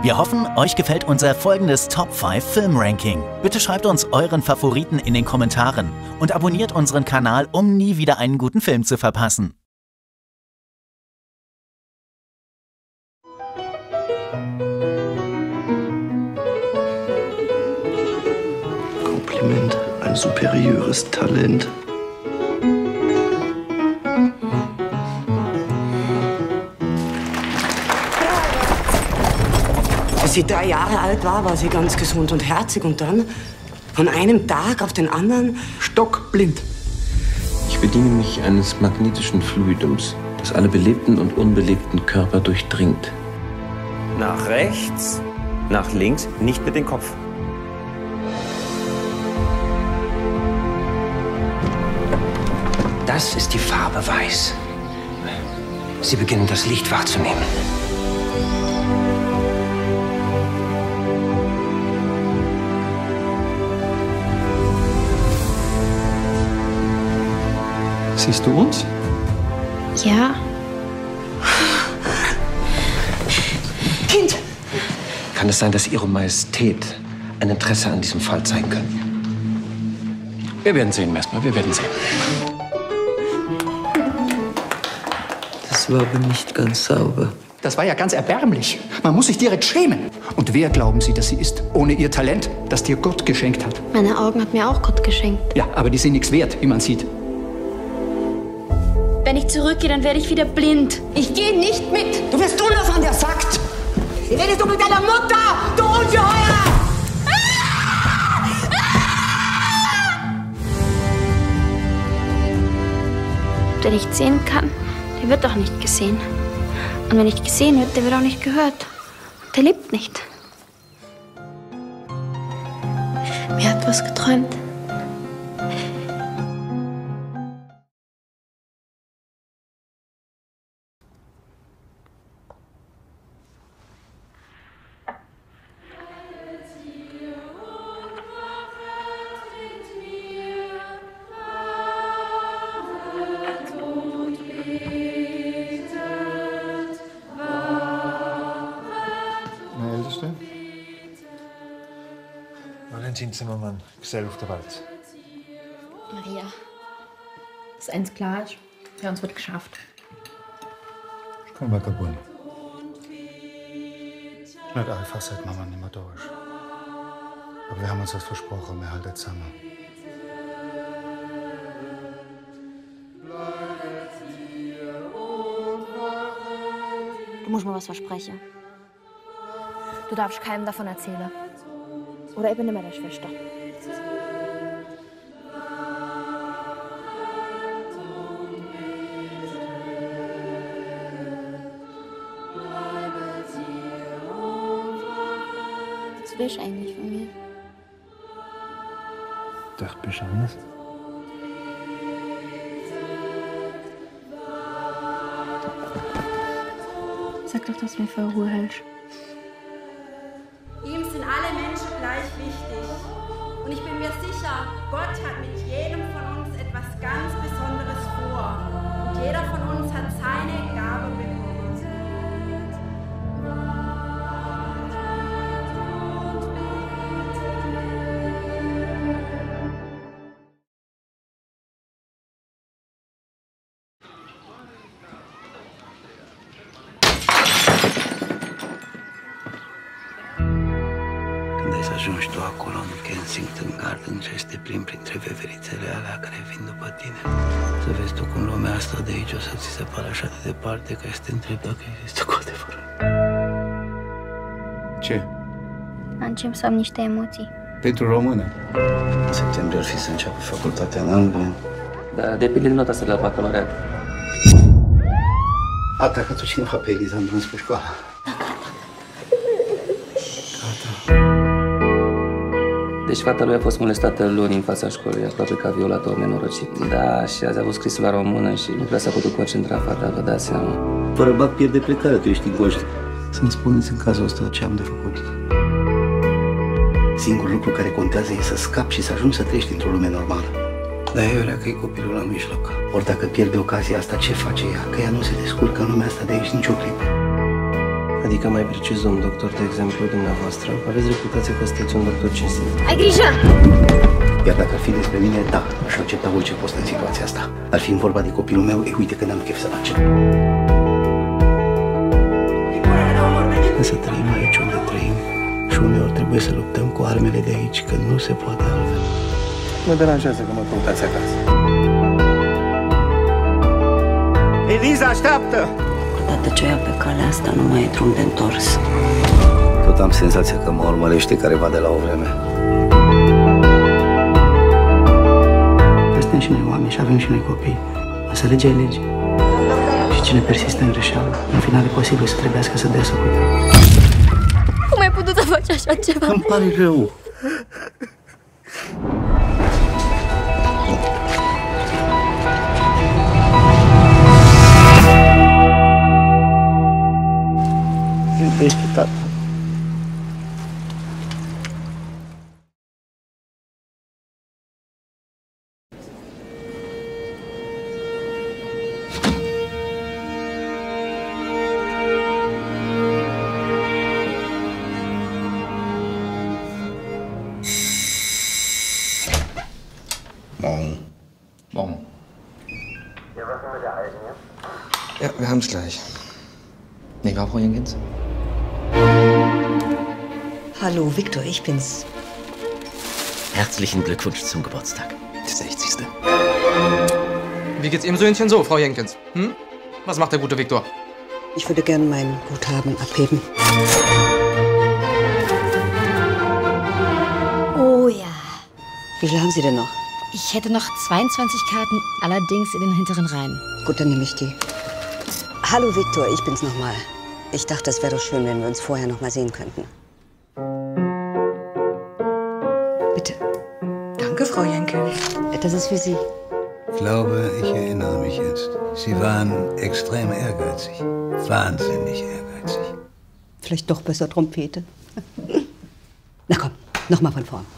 Wir hoffen, euch gefällt unser folgendes Top 5 Film-Ranking. Bitte schreibt uns euren Favoriten in den Kommentaren und abonniert unseren Kanal, um nie wieder einen guten Film zu verpassen. Kompliment, ein superiores Talent. Als sie 3 Jahre alt war sie ganz gesund und herzig und dann, von einem Tag auf den anderen, Stockblind. Ich bediene mich eines magnetischen Fluidums, das alle belebten und unbelebten Körper durchdringt. Nach rechts, nach links, nicht mit dem Kopf. Das ist die Farbe Weiß. Sie beginnen, das Licht wahrzunehmen. Siehst du uns? Ja. Kind! Kann es sein, dass Ihre Majestät ein Interesse an diesem Fall zeigen könnten? Wir werden sehen, erstmal. Wir werden sehen. Das war aber nicht ganz sauber. Das war ja ganz erbärmlich. Man muss sich direkt schämen. Und wer glauben Sie, dass sie ist? Ohne ihr Talent, das dir Gott geschenkt hat. Meine Augen hat mir auch Gott geschenkt. Ja, aber die sind nichts wert, wie man sieht. Wenn ich zurückgehe, dann werde ich wieder blind. Ich gehe nicht mit! Du wirst tun, was man dir sagt! Wie redest du mit deiner Mutter, du Ungeheuer! Der nicht sehen kann, der wird auch nicht gesehen. Und wenn nicht gesehen wird, der wird auch nicht gehört. Der lebt nicht. Mir hat was geträumt. Valentin Zimmermann, Gesell auf der Welt. Maria, dass eins klar ist, für uns wird geschafft. Ich komme bei Gabun. Nicht einfach, seit Mama nicht mehr da ist. Aber wir haben uns das versprochen, wir halten zusammen. Du musst mir was versprechen. Du darfst keinem davon erzählen. Oder ich bin nicht mehr deine Schwester. Was willst du eigentlich von mir? Ich dachte, du bist anders. Sag doch, dass du mir für Ruhe hältst. Ihm sind alle Menschen gleich wichtig. Und ich bin mir sicher, Gott hat mit jedem von uns etwas ganz Besonderes vor. Und jeder von uns hat seine Gabe bekommen. Când ai să ajungi tu acolo, în Kensington Gardens, și să te plimbi printre veverițele alea care vin după tine, să vezi tu cum lumea asta de aici o să ți se pară așa de departe, că să te întrebi dacă există cu adevărat. Ce? Încep să am niște emoții. Pentru română. În septembrie ar fi să înceapă facultatea în Anglia. Da, depinde de nota să la bacalaureat. A atacat-o cineva pe Elisandru înspre școală. Deci fata lui a fost molestată luni în fața școlii, aproape că a violat-o nenorocit. Da, și azi a avut scrisul la română și nu prea s-a putut concentra fata, vă dați seama. Fără bac pierde plecarea, tu ești inconștient. Să-mi spuneți în cazul ăsta ce am de făcut. Singurul lucru care contează e să scapi și să ajungi să trăiești într-o lume normală. Dar e ălea că e copilul la mijloc. Ori dacă pierde ocazia asta, ce face ea? Că ea nu se descurcă în lumea asta de aici nicio clipă. Adică, mai precis, un doctor, de exemplu, dumneavoastră, aveți reputație că sunteți un doctor cinstit. Ai grijă! Iar dacă ar fi despre mine, da, aș accepta orice post în situația asta. Ar fi vorba de copilul meu, uite că n-am chef să-l accept. Însă trăim aici unde trăim și uneori trebuie să luptăm cu armele de aici, că nu se poate altfel. Mă deranjează că mă căutați acasă. Eliza, așteaptă! Odată ce o ia pe calea asta, nu mai e drum de întors. Tot am senzația că mă urmărește careva de la o vreme. Suntem și noi oameni și avem și noi copii. Însă legea e lege. Și cine persistă în greșeală, în final e posibil să trebuiască să dea socoteală. Cum ai putut să faci așa ceva? Îmi pare rău. Iubește, tată. Morgen. Ja, wir haben's gleich. Nicht wahr, Frau Jenkins? Hallo, Victor, ich bin's. Herzlichen Glückwunsch zum Geburtstag. Der 60. Wie geht's Ihrem Söhnchen so, Frau Jenkins? Hm? Was macht der gute Viktor? Ich würde gerne mein Guthaben abheben. Oh ja. Wie viel haben Sie denn noch? Ich hätte noch 22 Karten, allerdings in den hinteren Reihen. Gut, dann nehme ich die. Hallo, Victor, ich bin's nochmal. Ich dachte, es wäre doch schön, wenn wir uns vorher noch mal sehen könnten. Bitte. Danke, Frau Jenkins. Das ist für Sie. Ich glaube, ich erinnere mich jetzt. Sie waren extrem ehrgeizig. Wahnsinnig ehrgeizig. Vielleicht doch besser Trompete. Na komm, noch mal von vorn.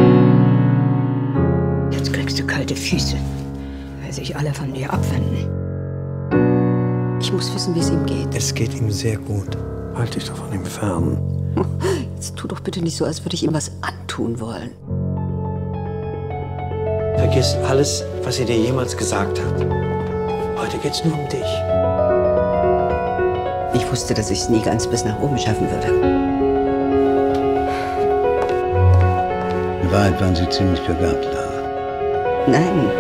Jetzt kriegst du kalte Füße, weil sich alle von dir abwenden. Ich muss wissen, wie es ihm geht. Es geht ihm sehr gut. Halt dich doch von ihm fern. Jetzt tu doch bitte nicht so, als würde ich ihm was antun wollen. Vergiss alles, was sie dir jemals gesagt hat. Heute geht's nur um dich. Ich wusste, dass ich es nie ganz bis nach oben schaffen würde. In Wahrheit waren sie ziemlich begabt, Lara. Nein.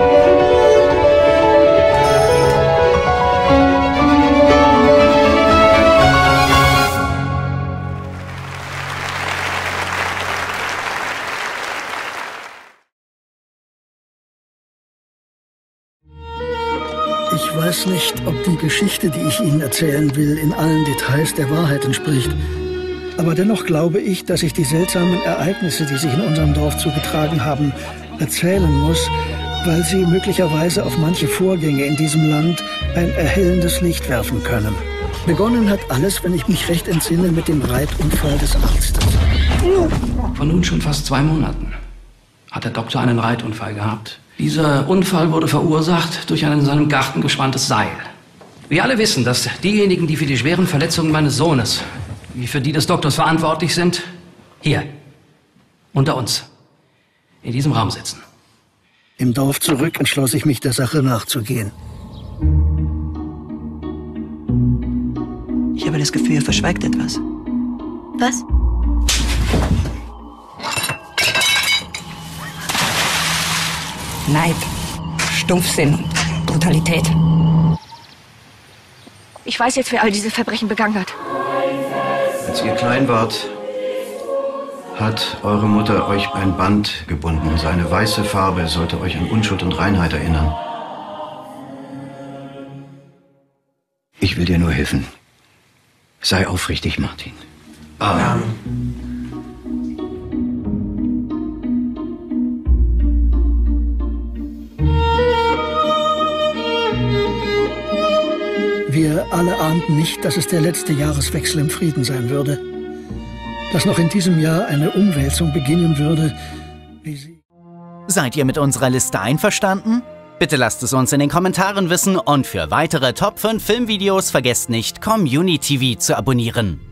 Ich weiß nicht, ob die Geschichte, die ich Ihnen erzählen will, in allen Details der Wahrheit entspricht. Aber dennoch glaube ich, dass ich die seltsamen Ereignisse, die sich in unserem Dorf zugetragen haben, erzählen muss, weil sie möglicherweise auf manche Vorgänge in diesem Land ein erhellendes Licht werfen können. Begonnen hat alles, wenn ich mich recht entsinne, mit dem Reitunfall des Arztes. Vor nun schon fast 2 Monaten hat der Doktor einen Reitunfall gehabt. Dieser Unfall wurde verursacht durch ein in seinem Garten gespanntes Seil. Wir alle wissen, dass diejenigen, die für die schweren Verletzungen meines Sohnes, wie für die des Doktors verantwortlich sind, hier, unter uns, in diesem Raum sitzen. Im Dorf zurück entschloss ich mich, der Sache nachzugehen. Ich habe das Gefühl, ihr verschweigt etwas. Was? Neid, Stumpfsinn und Brutalität. Ich weiß jetzt, wer all diese Verbrechen begangen hat. Als ihr klein wart, hat eure Mutter euch ein Band gebunden. Seine weiße Farbe sollte euch an Unschuld und Reinheit erinnern. Ich will dir nur helfen. Sei aufrichtig, Martin. Amen. Wir alle ahnten nicht, dass es der letzte Jahreswechsel im Frieden sein würde. Dass noch in diesem Jahr eine Umwälzung beginnen würde, wie sie... Seid ihr mit unserer Liste einverstanden? Bitte lasst es uns in den Kommentaren wissen und für weitere Top 5 Filmvideos vergesst nicht, Community TV zu abonnieren.